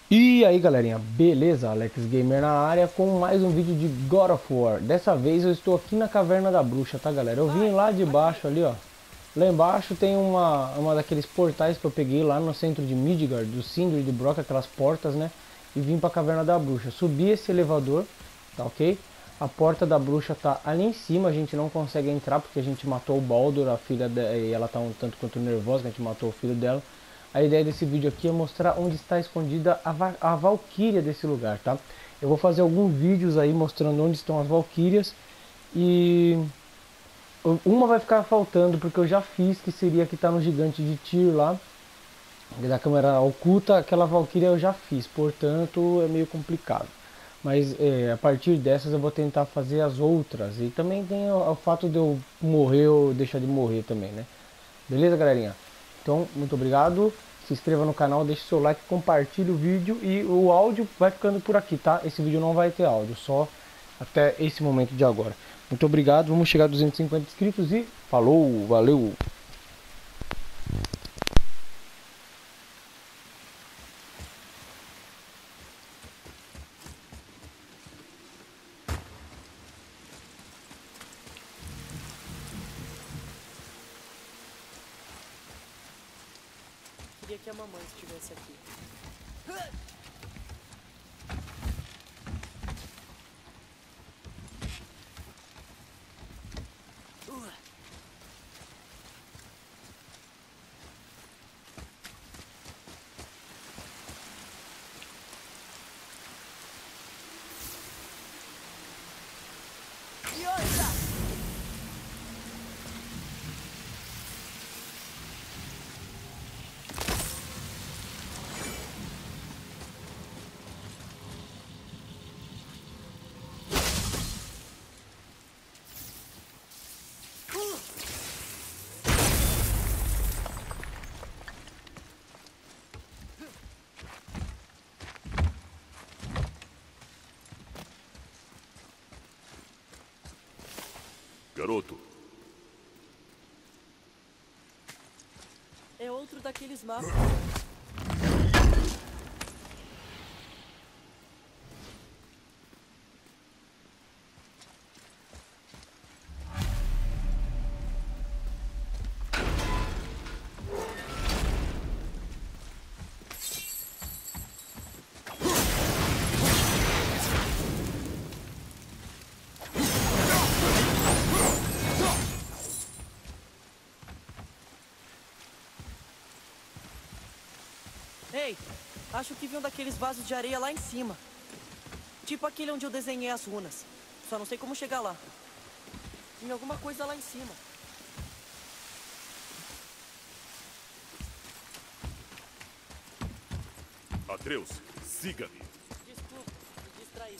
E aí galerinha, beleza? Alex Gamer na área com mais um vídeo de God of War. Dessa vez eu estou aqui na Caverna da Bruxa, tá galera? Eu vim lá de baixo ali, ó. Lá embaixo tem uma daqueles portais que eu peguei lá no centro de Midgard, do Sindri e do Brock, aquelas portas, né? E vim pra Caverna da Bruxa. Subi esse elevador, tá ok? A porta da bruxa tá ali em cima, a gente não consegue entrar porque a gente matou o Baldur, a filha dela, e ela tá um tanto quanto nervosa, que a gente matou o filho dela. A ideia desse vídeo aqui é mostrar onde está escondida a Valquíria desse lugar, tá? Eu vou fazer alguns vídeos aí mostrando onde estão as Valquírias e uma vai ficar faltando porque eu já fiz, que seria que tá no gigante de Tyr lá, da câmera oculta. Aquela Valquíria eu já fiz, portanto é meio complicado. Mas a partir dessas eu vou tentar fazer as outras. E também tem o fato de eu morrer ou deixar de morrer também, né? Beleza, galerinha? Então, muito obrigado. Se inscreva no canal, deixe seu like, compartilhe o vídeo e o áudio vai ficando por aqui, tá? Esse vídeo não vai ter áudio, só até esse momento de agora. Muito obrigado, vamos chegar a 250 inscritos e falou, valeu! Queria que a mamãe estivesse aqui. Garoto, É outro daqueles mapas. Ei, acho que vi um daqueles vasos de areia lá em cima. Tipo aquele onde eu desenhei as runas. Só não sei como chegar lá. Tem alguma coisa lá em cima. Atreus, siga-me. Desculpa, me distraí.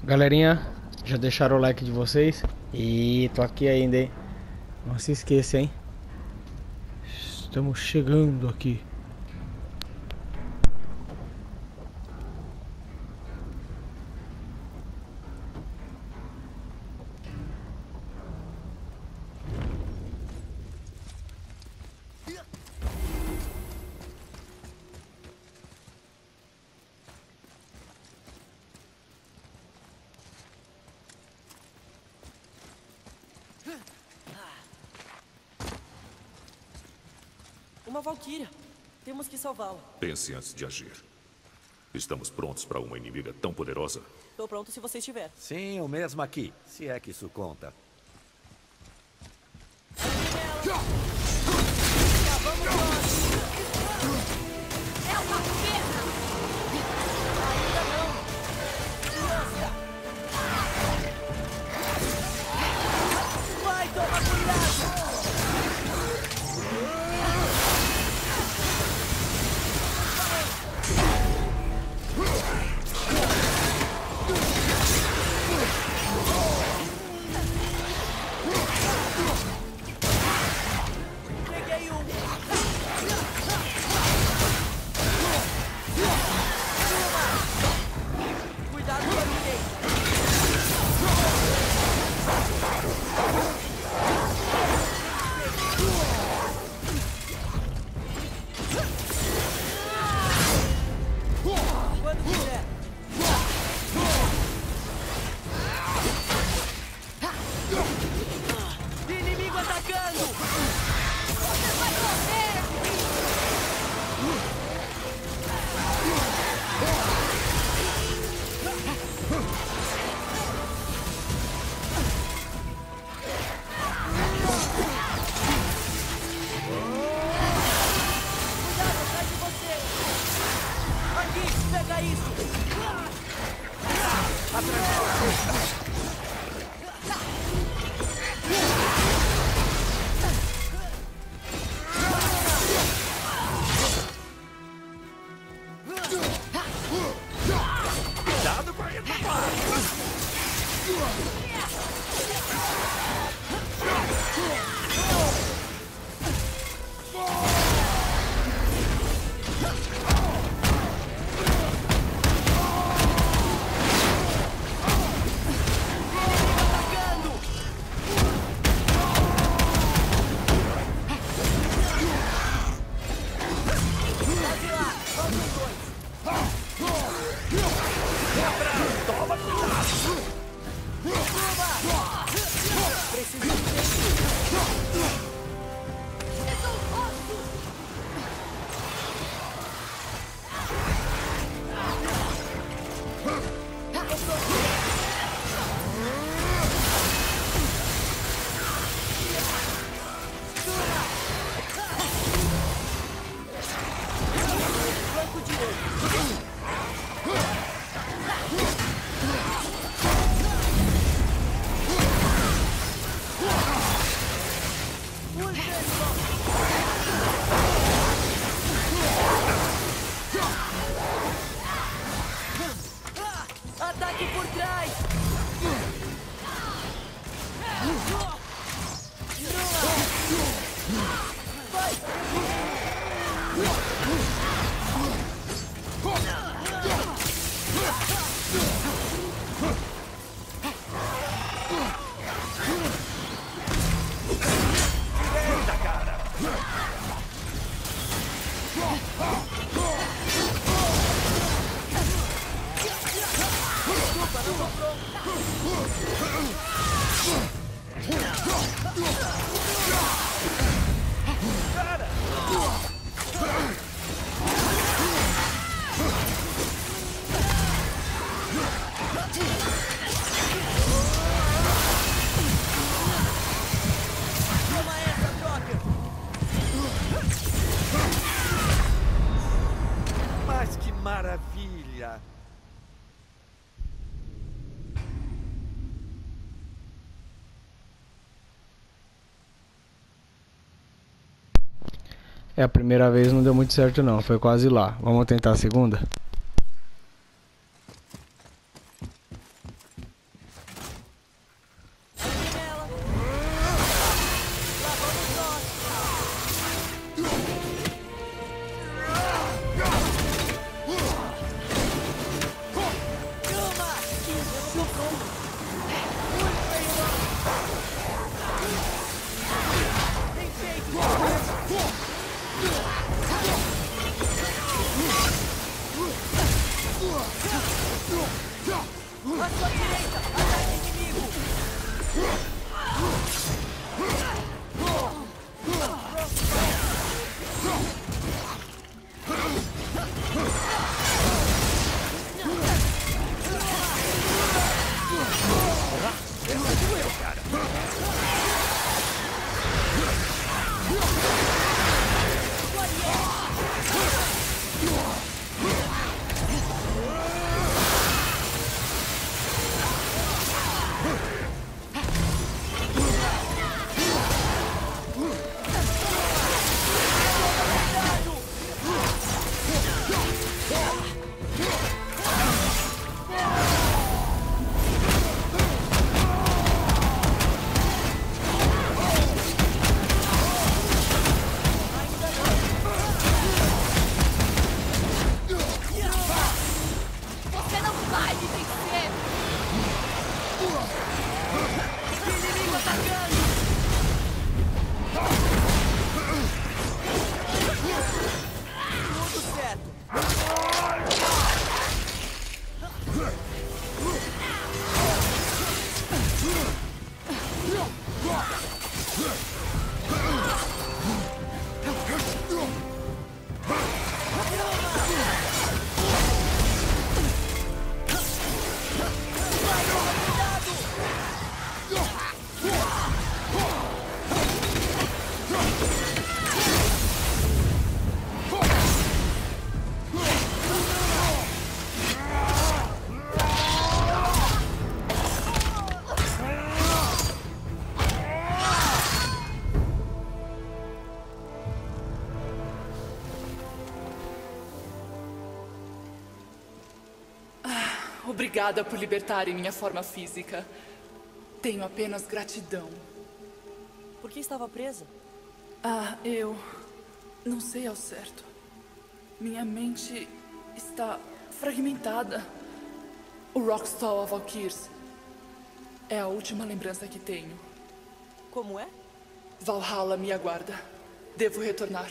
Galerinha, já deixaram o like de vocês? E tô aqui ainda, hein? Não se esqueça, hein? Estamos chegando aqui. Uma valquíria. Temos que salvá-la. Pense antes de agir. Estamos prontos para uma inimiga tão poderosa? Tô pronto se você estiver. Sim, o mesmo aqui, se é que isso conta. Vai, toma cuidado! Peguei um! Cuidado com a ninguém! Quando quiser. Inimigo atacando! Você vai morrer! Cuidado atrás de você! Aqui, pega isso! Cuidado com ele! Atacando! Pode ir lá, faltam dois. Preciso de tempo. Flanco direito. Ataque por trás! Vai! Toma essa, Joker! Mas que maravilha! É, a primeira vez não deu muito certo não, foi quase lá. Vamos tentar a segunda? À sua direita! Ataque inimigo! Você não vai me vencer! Inimigo atacando! Tudo certo! Obrigada por libertarem minha forma física. Tenho apenas gratidão. Por que estava presa? Eu não sei ao certo. Minha mente está fragmentada. O Rockstall of Valkyrs é a última lembrança que tenho. Como é? Valhalla me aguarda. Devo retornar.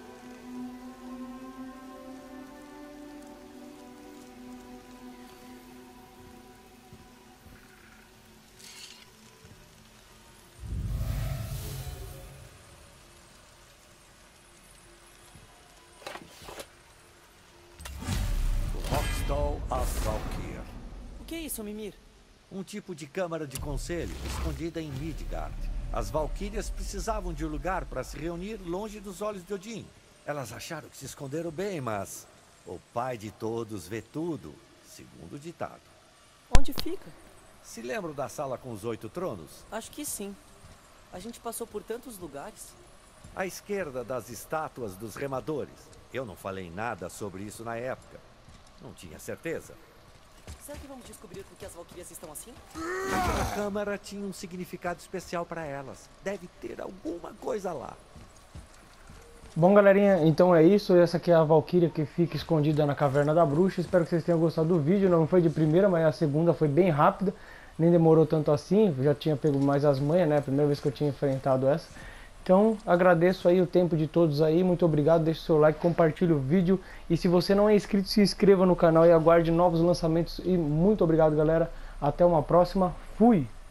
Rockstall of Valkyr. O que é isso, Mimir? Um tipo de câmara de conselho escondida em Midgard. As Valquírias precisavam de um lugar para se reunir longe dos olhos de Odin. Elas acharam que se esconderam bem, mas o pai de todos vê tudo, segundo o ditado. Onde fica? Se lembram da sala com os 8 tronos? Acho que sim. A gente passou por tantos lugares. À esquerda das estátuas dos remadores. Eu não falei nada sobre isso na época. Não tinha certeza. Será que vamos descobrir por que as Valquírias estão assim? Aquela câmara tinha um significado especial para elas. Deve ter alguma coisa lá. Bom, galerinha, então é isso. Essa aqui é a Valkyria que fica escondida na Caverna da Bruxa. Espero que vocês tenham gostado do vídeo. Não foi de primeira, mas a segunda foi bem rápida. Nem demorou tanto assim. Já tinha pego mais as manhas, né? Primeira vez que eu tinha enfrentado essa. Então, agradeço aí o tempo de todos aí. Muito obrigado. Deixe seu like, compartilhe o vídeo. E se você não é inscrito, se inscreva no canal e aguarde novos lançamentos. E muito obrigado, galera. Até uma próxima. Fui!